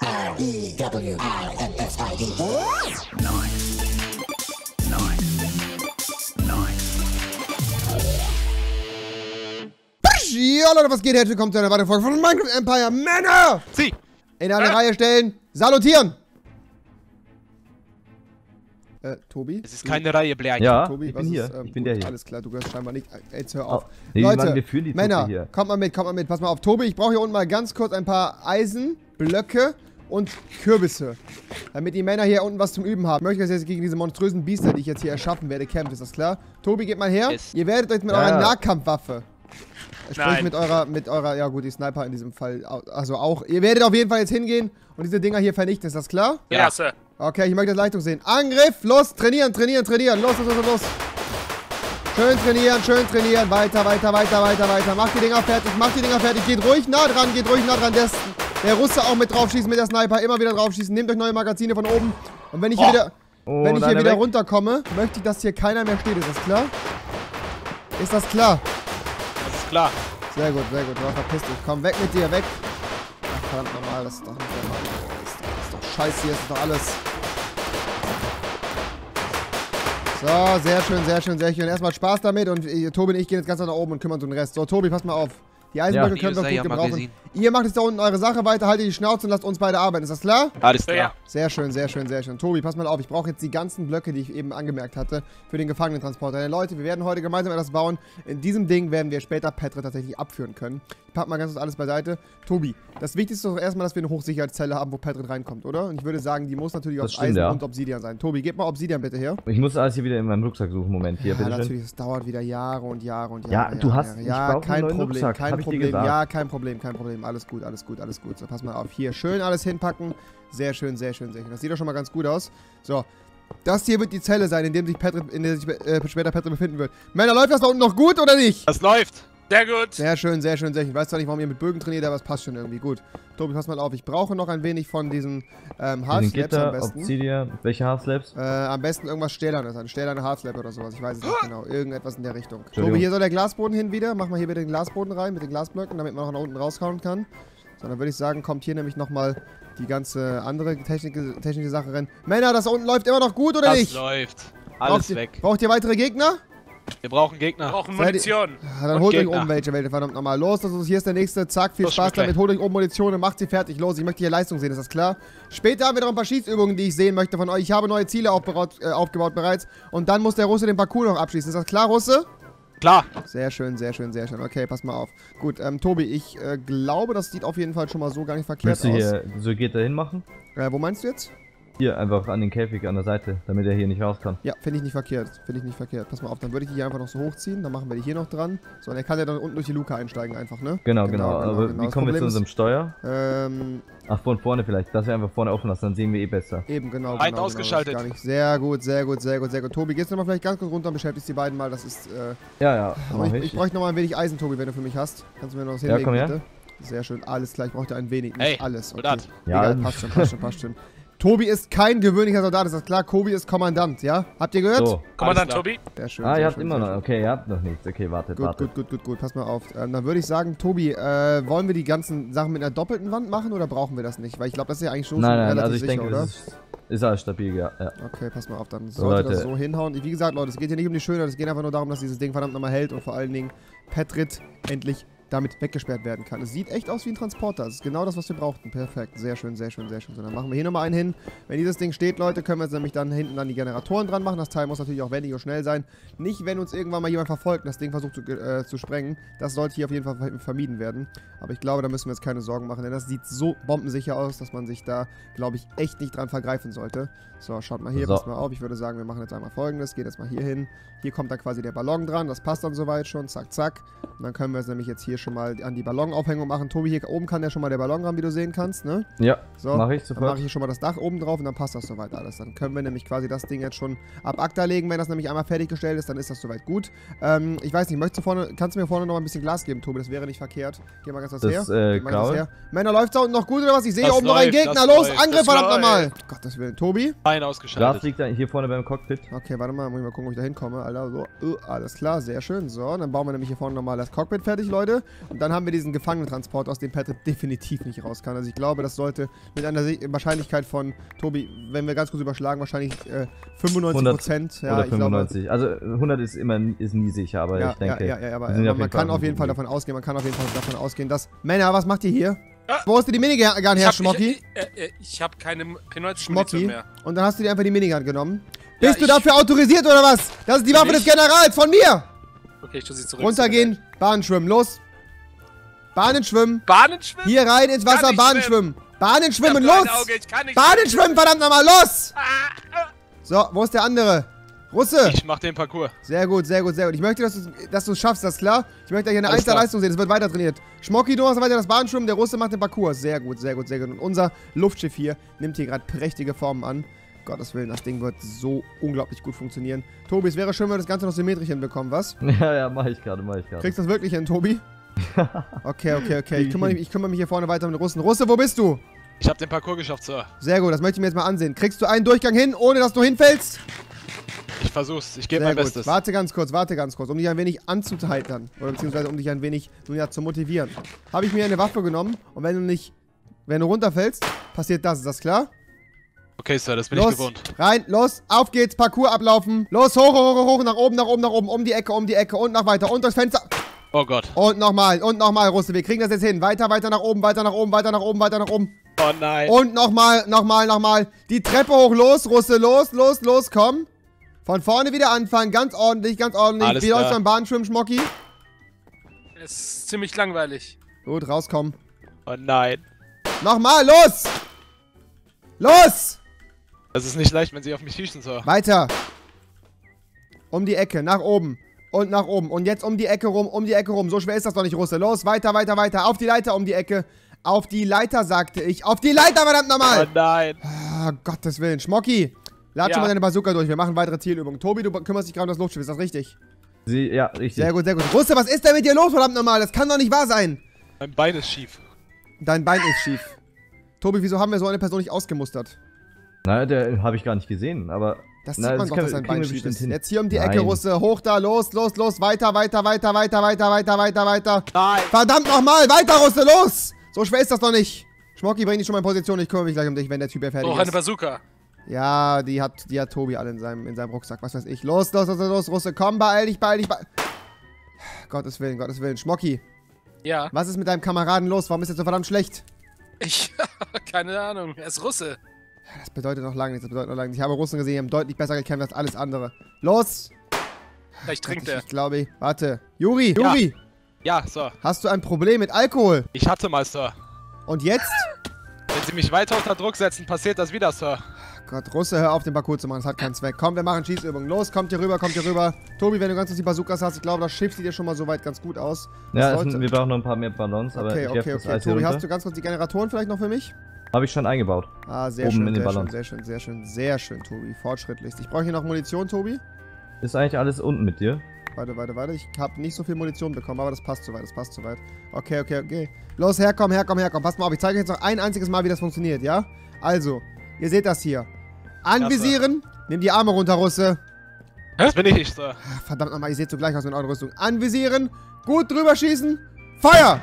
R-E-W-I-N-S-I-D. Nice. Ja, Leute, was geht? Herzlich willkommen zu einer weiteren Folge von Minecraft Empire. Männer! Sie! In eine Reihe stellen. Salutieren! Tobi? Es ist keine Reihe, Blair. Ja, Tobi, ich bin hier. Ich bin gut, der hier. Alles klar, du gehörst scheinbar nicht. Jetzt hör auf. Nee, Leute, Mann, wir führen die Truppe Männer, hier. kommt mal mit. Pass mal auf. Tobi, ich brauche hier unten mal ganz kurz ein paar Eisenblöcke und Kürbisse. Damit die Männer hier unten was zum Üben haben. Ich möchte, dass ihr jetzt gegen diese monströsen Biester, die ich jetzt hier erschaffen werde, kämpft. Ist das klar? Tobi, geht mal her. Yes. Ihr werdet euch mit Ja. eurer Nahkampfwaffe. Sprich Nein. mit eurer, ja gut, die Sniper in diesem Fall, also auch. Ihr werdet auf jeden Fall jetzt hingehen und diese Dinger hier vernichten, ist das klar? Ja, Sir. Okay, ich möchte das Leistung sehen. Angriff, los, trainieren. Los. Schön trainieren. Weiter. Macht die Dinger fertig. Geht ruhig nah dran. Der Russe auch mit draufschießen mit der Sniper. Immer wieder draufschießen. Nehmt euch neue Magazine von oben. Und wenn ich hier wieder, weg. runterkomme, möchte ich, dass hier keiner mehr steht. Ist das klar? Ist das klar? Das ist klar. Sehr gut. Ja, verpiss dich. Komm, weg mit dir, weg. Ach, verdammt normal, das ist doch nicht normal. Das ist doch scheiße hier, das ist doch alles. So, sehr schön. Erstmal Spaß damit und Tobi und ich gehen jetzt ganz nach oben und kümmern uns um den Rest. So, Tobi, pass mal auf. Die Eisenblöcke können wir gut gebrauchen. Ihr macht jetzt da unten eure Sache weiter, haltet die Schnauze und lasst uns beide arbeiten. Ist das klar? Alles klar. Ja. Sehr schön. Tobi, pass mal auf. Ich brauche jetzt die ganzen Blöcke, die ich eben angemerkt hatte, für den Gefangenentransporter. Denn Leute, wir werden heute gemeinsam etwas bauen. In diesem Ding werden wir später Petrit tatsächlich abführen können. Ich pack mal ganz kurz alles beiseite. Tobi, das Wichtigste ist doch erstmal, dass wir eine Hochsicherheitszelle haben, wo Petrit reinkommt, oder? Und ich würde sagen, die muss natürlich aus Eisen und Obsidian sein. Tobi, gib mal Obsidian bitte her. Ich muss alles hier wieder in meinem Rucksack suchen. Moment, hier, Ja, bitte natürlich, schön. es dauert wieder Jahre und Jahre. Ja, du hast... Ich Ja, brauche kein einen neuen Problem, Rucksack, hab ich dir gesagt. Ja, kein Problem. Alles gut. So, pass mal auf. Hier, schön alles hinpacken. Sehr schön. Das sieht doch schon mal ganz gut aus. So, das hier wird die Zelle sein, in der sich später Petrit befinden wird. Männer, läuft das da unten noch gut oder nicht? Das läuft. Sehr gut. Sehr schön. Ich weiß zwar nicht, warum ihr mit Bögen trainiert, aber es passt schon irgendwie gut. Tobi, pass mal auf. Ich brauche noch ein wenig von diesen Hardslabs am besten. Obsidian, welche Hardslabs? Am besten irgendwas Stählernes, ein stählerne Hardslab oder sowas. Ich weiß es nicht genau. Irgendetwas in der Richtung. Tobi, hier soll der Glasboden hin wieder. Mach mal hier bitte den Glasboden rein mit den Glasblöcken, damit man auch nach unten raushauen kann. So, dann würde ich sagen, kommt hier nämlich nochmal die ganze andere technische Sache rein. Männer, das da unten läuft immer noch gut oder nicht? Das läuft. Alles weg. Braucht ihr weitere Gegner? Wir brauchen Gegner. Wir brauchen Munition. Dann holt euch oben welche, verdammt nochmal. Los, hier ist der nächste. Zack, viel Spaß damit. Holt euch oben Munition und macht sie fertig. Los, ich möchte hier Leistung sehen, ist das klar? Später haben wir noch ein paar Schießübungen, die ich sehen möchte von euch. Ich habe neue Ziele aufgebaut bereits. Und dann muss der Russe den Parcours noch abschließen. Ist das klar, Russe? Klar. Sehr schön. Okay, pass mal auf. Gut, Tobi, ich glaube, das sieht auf jeden Fall schon mal so gar nicht verkehrt aus. Willst du hier so geht da hin machen? Wo meinst du jetzt? Hier, einfach an den Käfig an der Seite, damit er hier nicht raus kann. Ja, finde ich nicht verkehrt. Pass mal auf, dann würde ich die hier einfach noch so hochziehen. Dann machen wir die hier noch dran. So, und er kann ja dann unten durch die Luke einsteigen einfach, ne? Genau. Aber wie kommen wir zu unserem Steuer? Ach, von vorne vielleicht. Dass wir einfach vorne offen lassen, dann sehen wir eh besser. Eben, genau. Ausgeschaltet. Gar nicht. Sehr gut. Tobi, gehst du mal vielleicht ganz kurz runter und beschäftigst die beiden mal. Das ist, Ja, ich bräuchte noch mal ein wenig Eisen, Tobi, wenn du für mich hast. Kannst du mir noch was hinlegen, komm her. bitte? Sehr schön, alles klar. Ich brauchte ein wenig, nicht hey, alles. Okay. Ja, egal, passt schon. Tobi ist kein gewöhnlicher Soldat, ist das klar? Kobi ist Kommandant, ja? Habt ihr gehört? So. Kommandant Tobi. Sehr schön. Ihr habt immer noch. Okay, ihr habt noch nichts. Okay, wartet. Gut. Pass mal auf. Dann würde ich sagen, Tobi, wollen wir die ganzen Sachen mit einer doppelten Wand machen oder brauchen wir das nicht? Weil ich glaube, das ist ja eigentlich schon Nein, relativ also ich sicher, denke, oder? das ist alles stabil, ja. Okay, pass mal auf, dann sollte das so hinhauen. Wie gesagt, Leute, es geht hier nicht um die Schönheit, es geht einfach nur darum, dass dieses Ding verdammt nochmal hält und vor allen Dingen Petrit endlich damit weggesperrt werden kann. Es sieht echt aus wie ein Transporter. Das ist genau das, was wir brauchten. Perfekt. Sehr schön. So, dann machen wir hier nochmal einen hin. Wenn dieses Ding steht, Leute, können wir jetzt nämlich dann hinten an die Generatoren dran machen. Das Teil muss natürlich auch wendig und schnell sein. Nicht, wenn uns irgendwann mal jemand verfolgt und das Ding versucht zu sprengen. Das sollte hier auf jeden Fall vermieden werden. Aber ich glaube, da müssen wir jetzt keine Sorgen machen, denn das sieht so bombensicher aus, dass man sich da, glaube ich, echt nicht dran vergreifen sollte. So, schaut mal hier, passt mal auf. Ich würde sagen, wir machen jetzt einmal Folgendes. Geht jetzt mal hier hin. Hier kommt dann quasi der Ballon dran. Das passt dann soweit schon. Zack. Und dann können wir es nämlich jetzt hier schon mal an die Ballonaufhängung machen. Tobi, hier oben kann ja schon mal der Ballon ran, wie du sehen kannst, ne? Ja, so, mache ich sofort. Dann mache ich hier schon mal das Dach oben drauf und dann passt das soweit alles. Dann können wir nämlich quasi das Ding jetzt schon ab Acta legen. Wenn das nämlich einmal fertiggestellt ist, dann ist das soweit gut. Ich weiß nicht, kannst du mir vorne noch ein bisschen Glas geben, Tobi? Das wäre nicht verkehrt. Geh mal ganz was her. Männer, läuft's da unten noch gut oder was? Ich sehe hier oben noch einen Gegner. Los, Angriff, verdammt nochmal! Gottes Willen. Tobi? Ein ausgeschaltet. Glas liegt da hier vorne beim Cockpit. Okay, warte mal, muss ich mal gucken, ob ich da hinkomme, Alter. So, alles klar, sehr schön. So, dann bauen wir nämlich hier vorne nochmal das Cockpit fertig, Leute. Und dann haben wir diesen Gefangenentransport, aus dem Patrick definitiv nicht raus kann. Also ich glaube, das sollte mit einer Wahrscheinlichkeit von, Tobi, wenn wir ganz kurz überschlagen, wahrscheinlich 95%. Ja, oder 95. Also 100 ist nie sicher, aber ja, ich denke... Ja, aber man kann auf jeden Fall davon ausgehen, dass... Männer, was macht ihr hier? Wo hast du die Minigun her, Schmocki? Ich habe keine P90-Munition mehr. Und dann hast du dir einfach die Minigun genommen. Bist du dafür autorisiert oder was? Das ist die Waffe des Generals von mir! Okay, ich tue sie zurück. Runtergehen, Bahnen schwimmen, los! Bahnen schwimmen! Bahnen schwimmen? Hier rein ins Wasser, Bahnen schwimmen! Bahnen schwimmen, los! Bahnen schwimmen, verdammt nochmal, los! So, wo ist der andere? Russe! Ich mach den Parcours. Sehr gut, sehr gut, sehr gut. Ich möchte, dass du es schaffst, das ist klar? Ich möchte hier eine 1er Leistung sehen, es wird weiter trainiert. Schmocki, du machst weiter das Bahnschwimmen, der Russe macht den Parcours. Sehr gut, sehr gut, sehr gut. Und unser Luftschiff hier nimmt hier gerade prächtige Formen an. Gottes Willen, das Ding wird so unglaublich gut funktionieren. Tobi, es wäre schön, wenn wir das Ganze noch symmetrisch hinbekommen, was? Ja, mach ich gerade. Kriegst du das wirklich hin, Tobi? Okay. Ich kümmere mich hier vorne weiter um den Russen. Russe, wo bist du? Ich habe den Parcours geschafft, Sir. Sehr gut, das möchte ich mir jetzt mal ansehen. Kriegst du einen Durchgang hin, ohne dass du hinfällst? Ich versuch's, ich gebe mein Bestes. Warte ganz kurz, um dich ein wenig anzuheitern. Oder beziehungsweise um dich ein wenig zu motivieren. Habe ich mir eine Waffe genommen und wenn du runterfällst, passiert das. Ist das klar? Okay, Sir, das bin ich gewohnt. Rein, los, auf geht's, Parcours ablaufen. Los, hoch, nach oben, um die Ecke und nach weiter und durchs Fenster. Oh Gott. Und nochmal, Russe, wir kriegen das jetzt hin. Weiter nach oben. Oh nein. Und nochmal. Die Treppe hoch, los, Russe, los, komm. Von vorne wieder anfangen, ganz ordentlich. Alles Wie läuft's beim Bahnschwimmen, Schmocki? Es ist ziemlich langweilig. Gut, rauskommen. Oh nein. Nochmal, los! Los! Das ist nicht leicht, wenn sie auf mich schießen, Sir. Weiter. Um die Ecke, nach oben. Und nach oben. Und jetzt um die Ecke rum. So schwer ist das doch nicht, Russe. Los, weiter. Auf die Leiter, um die Ecke. Auf die Leiter, sagte ich. Auf die Leiter, verdammt nochmal! Oh nein. Gottes Willen. Schmocki, lad schon mal deine Bazooka durch. Wir machen weitere Zielübungen. Tobi, du kümmerst dich gerade um das Luftschiff. Ist das richtig? Ja, richtig. Sehr gut. Russe, was ist denn mit dir los, verdammt nochmal? Das kann doch nicht wahr sein. Mein Bein ist schief. Dein Bein ist schief. Tobi, wieso haben wir so eine Person nicht ausgemustert? Nein, der habe ich gar nicht gesehen, aber... Das sieht man doch, dass sein Bein schief ist. Jetzt hier um die Ecke, Russe. Hoch da, los. Weiter. Nein. Verdammt nochmal, weiter, Russe, los! So schwer ist das doch nicht. Schmocki, bring dich schon mal in Position. Ich kümmere mich gleich um dich, wenn der Typ hier fertig ist. Eine Bazooka. Ja, die hat Tobi alle in seinem Rucksack. Was weiß ich. Los, Russe. Komm, beeil dich. Gottes Willen. Schmocki. Ja. Was ist mit deinem Kameraden los? Warum ist er so verdammt schlecht? Keine Ahnung. Er ist Russe. Das bedeutet noch lange nichts. Ich habe Russen gesehen, die haben deutlich besser gekämpft als alles andere. Los! Vielleicht trinkt er. Ich glaube, warte. Juri! Ja, Sir. Hast du ein Problem mit Alkohol? Ich hatte mal, Sir. Und jetzt? Wenn Sie mich weiter unter Druck setzen, passiert das wieder, Sir. Gott, Russe, hör auf, den Parcours zu machen. Das hat keinen Zweck. Komm, wir machen Schießübungen. Los, kommt hier rüber. Tobi, wenn du ganz kurz die Bazookas hast, ich glaube, das schiffst du dir schon mal soweit ganz gut aus. Ja, wir brauchen noch ein paar mehr Ballons, aber okay. Tobi, hast du ganz kurz die Generatoren vielleicht noch für mich? Habe ich schon eingebaut. Sehr schön, Tobi. Fortschrittlich. Ich brauche hier noch Munition, Tobi. Ist eigentlich alles unten mit dir? Warte. Ich habe nicht so viel Munition bekommen, aber das passt soweit. Okay. Los, herkomm. Pass mal auf, ich zeige euch jetzt noch ein einziges Mal, wie das funktioniert, ja? Also, ihr seht das hier. Anvisieren. Nimm die Arme runter, Russe. Das bin ich nicht, Sir. Verdammt nochmal, ihr seht so gleich aus mit eurer Rüstung. Anvisieren. Gut drüber schießen. Feuer!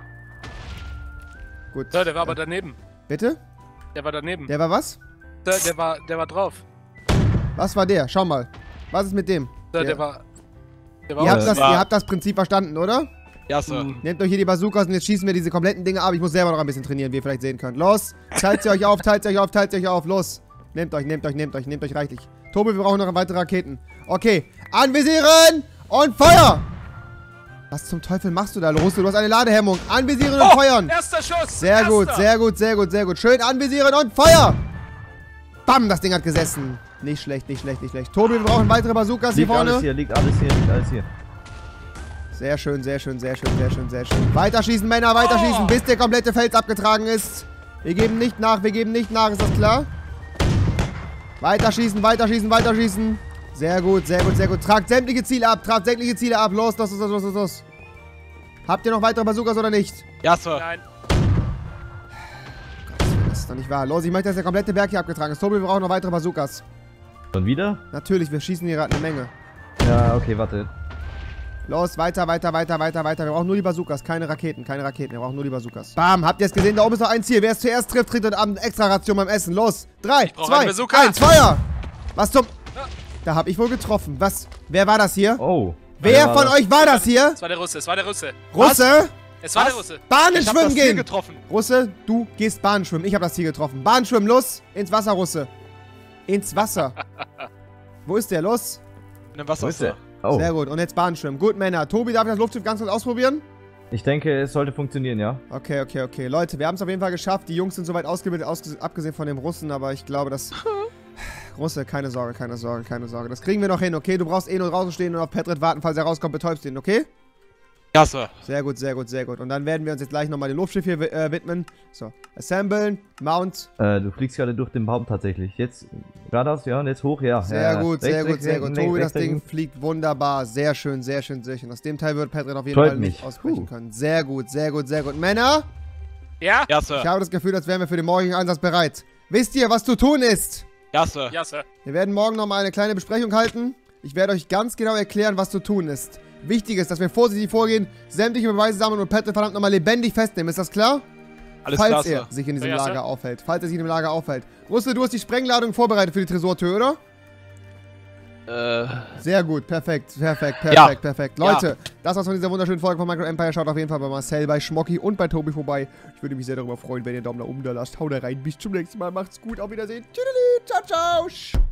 Gut. Sir, der war aber daneben. Bitte? Der war daneben. Der war was? Der war drauf. Was war der? Schau mal. Was ist mit dem? Der war ihr habt das Prinzip verstanden, oder? Ja, Sir. Nehmt euch hier die Bazookas und jetzt schießen wir diese kompletten Dinge ab. Ich muss selber noch ein bisschen trainieren, wie ihr vielleicht sehen könnt. Los, teilt sie euch auf. Los. Nehmt euch reichlich. Tobi, wir brauchen noch weitere Raketen. Okay, anvisieren und Feuer! Was zum Teufel machst du da, Russe? Du hast eine Ladehemmung. Anvisieren und feuern. Erster Schuss. Sehr gut. Schön anvisieren und Feuer. Bam, das Ding hat gesessen. Nicht schlecht. Tobi, wir brauchen weitere Bazookas hier vorne. Liegt alles hier. Sehr schön. Weiterschießen, Männer, bis der komplette Fels abgetragen ist. Wir geben nicht nach, ist das klar? Weiterschießen. Sehr gut. Tragt sämtliche Ziele ab. Los. Habt ihr noch weitere Bazookas oder nicht? Ja, Sir. Nein. Das ist doch nicht wahr. Los, ich möchte, dass der komplette Berg hier abgetragen ist. Tobi, wir brauchen noch weitere Bazookas. Schon wieder? Natürlich, wir schießen hier gerade eine Menge. Ja, okay, warte. Los, weiter. Wir brauchen nur die Bazookas, keine Raketen. Wir brauchen nur die Bazookas. Bam, habt ihr es gesehen? Da oben ist noch ein Ziel. Wer es zuerst trifft, kriegt heute Abend extra Ration beim Essen. Los, 3, 2, 1, Feuer! Was zum... Da hab ich wohl getroffen. Was? Wer war das hier? Oh. Wer von euch war das hier? Es war der Russe, Russe? Es war der Russe. Bahnen schwimmen gehen! Getroffen. Russe, du gehst Bahnen schwimmen. Ich habe das Ziel getroffen. Bahnen schwimmen, los! Ins Wasser, Russe. Ins Wasser. Wo ist der? Los! In dem Wasser ist der. Oh. Sehr gut. Und jetzt Bahnen schwimmen. Gut, Männer. Tobi, darf ich das Luftschiff ganz kurz ausprobieren? Ich denke, es sollte funktionieren, ja. Okay. Leute, wir haben es auf jeden Fall geschafft. Die Jungs sind soweit ausgebildet, abgesehen von dem Russen, aber ich glaube, dass... Russe, keine Sorge. Das kriegen wir noch hin, okay? Du brauchst nur draußen stehen und auf Petrit warten, falls er rauskommt, betäubst ihn, okay? Ja, Sir. Sehr gut. Und dann werden wir uns jetzt gleich nochmal dem Luftschiff hier widmen. So, assemblen, mount. Du fliegst gerade durch den Baum tatsächlich. Jetzt geradeaus, ja, und jetzt hoch, ja. Sehr gut. Tobi, das Ding fliegt wunderbar. Sehr schön. Aus dem Teil wird Petrit auf jeden Fall nicht ausbrechen können. Sehr gut. Männer? Ja? Ja, Sir. Ich habe das Gefühl, als wären wir für den morgigen Einsatz bereit. Wisst ihr, was zu tun ist? Ja, Sir. Wir werden morgen nochmal eine kleine Besprechung halten. Ich werde euch ganz genau erklären, was zu tun ist. Wichtig ist, dass wir vorsichtig vorgehen, sämtliche Beweise sammeln und Petrit verdammt nochmal lebendig festnehmen. Ist das klar? Alles klar, Falls er sich in diesem Lager aufhält. Russe, du hast die Sprengladung vorbereitet für die Tresortür, oder? Sehr gut, perfekt. Leute, das war's von dieser wunderschönen Folge von Minecraft Empire. Schaut auf jeden Fall bei Marcel, bei Schmocki und bei Tobi vorbei. Ich würde mich sehr darüber freuen, wenn ihr einen Daumen nach oben da lasst. Haut rein, bis zum nächsten Mal, macht's gut, auf Wiedersehen. Tschüss, ciao.